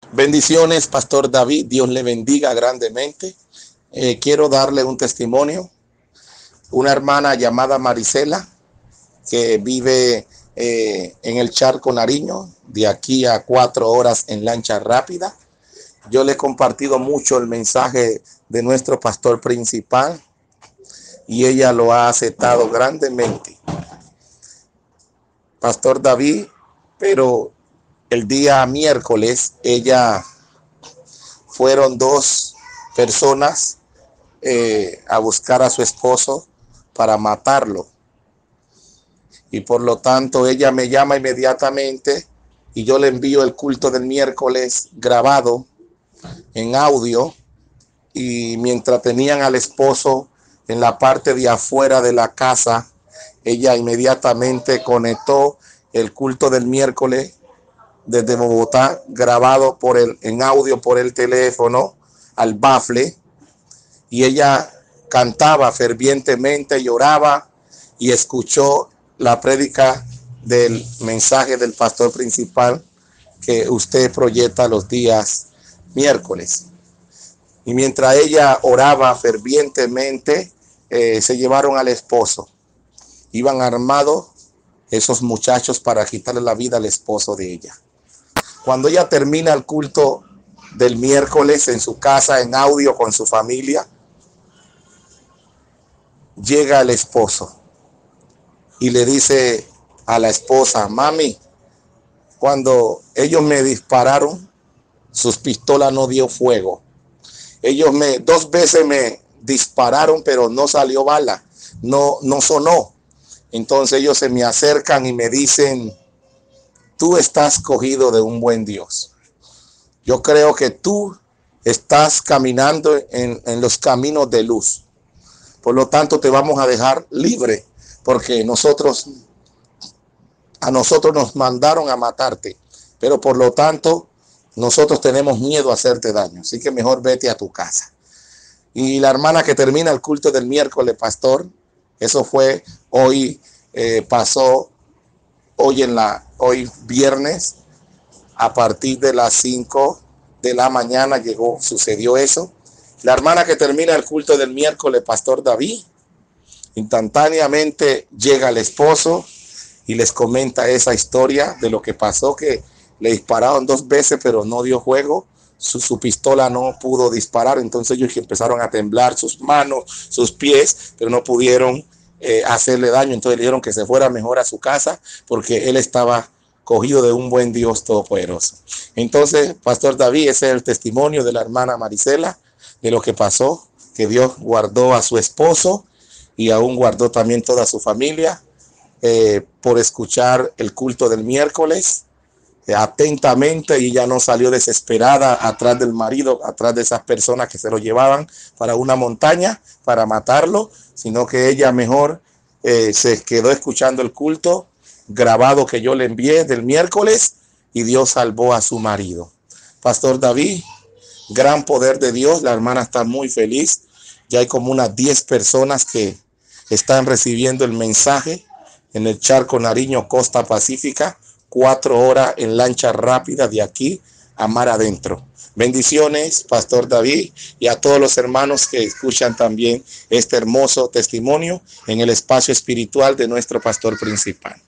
Bendiciones, Pastor David. Dios le bendiga grandemente. Quiero darle un testimonio. Una hermana llamada Marisela, que vive en el Charco Nariño, de aquí a 4 horas en lancha rápida. Yo le he compartido mucho el mensaje de nuestro pastor principal y ella lo ha aceptado grandemente. Pastor David, pero el día miércoles fueron 2 personas a buscar a su esposo para matarlo. Y por lo tanto ella me llama inmediatamente y yo le envío el culto del miércoles grabado en audio. Y mientras tenían al esposo en la parte de afuera de la casa, ella inmediatamente conectó el culto del miércoles desde Bogotá, grabado en audio por el teléfono al bafle, y ella cantaba fervientemente, lloraba y escuchó la prédica del mensaje del pastor principal que usted proyecta los días miércoles. Y mientras ella oraba fervientemente, se llevaron al esposo. Iban armados esos muchachos para quitarle la vida al esposo de ella. Cuando ella termina el culto del miércoles en su casa en audio con su familia, llega el esposo y le dice a la esposa: mami, cuando ellos me dispararon, sus pistolas no dio fuego. Ellos 2 veces me dispararon, pero no salió bala, no sonó. Entonces ellos se me acercan y me dicen: tú estás cogido de un buen Dios. Yo creo que tú estás caminando en los caminos de luz. Por lo tanto, te vamos a dejar libre, porque a nosotros nos mandaron a matarte. Pero por lo tanto, nosotros tenemos miedo a hacerte daño. Así que mejor vete a tu casa. Y la hermana que termina el culto del miércoles, pastor, eso fue hoy, pasó hoy viernes, a partir de las 5 de la mañana sucedió eso. La hermana que termina el culto del miércoles, pastor David, instantáneamente llega el esposo y les comenta esa historia de lo que pasó, que le dispararon 2 veces, pero no dio juego. Su pistola no pudo disparar. Entonces ellos empezaron a temblar sus manos, sus pies, pero no pudieron hacerle daño. Entonces le dijeron que se fuera mejor a su casa, porque él estaba cogido de un buen Dios todopoderoso. Entonces, pastor David, ese es el testimonio de la hermana Marisela, de lo que pasó, que Dios guardó a su esposo y aún guardó también toda su familia, por escuchar el culto del miércoles atentamente, y ella no salió desesperada atrás del marido, atrás de esas personas que se lo llevaban para una montaña para matarlo, sino que ella mejor se quedó escuchando el culto grabado que yo le envié del miércoles, y Dios salvó a su marido. Pastor David, gran poder de Dios. La hermana está muy feliz. Ya hay como unas 10 personas que están recibiendo el mensaje en el Charco Nariño, costa pacífica, 4 horas en lancha rápida de aquí a mar adentro. Bendiciones, pastor David, y a todos los hermanos que escuchan también este hermoso testimonio en el espacio espiritual de nuestro pastor principal.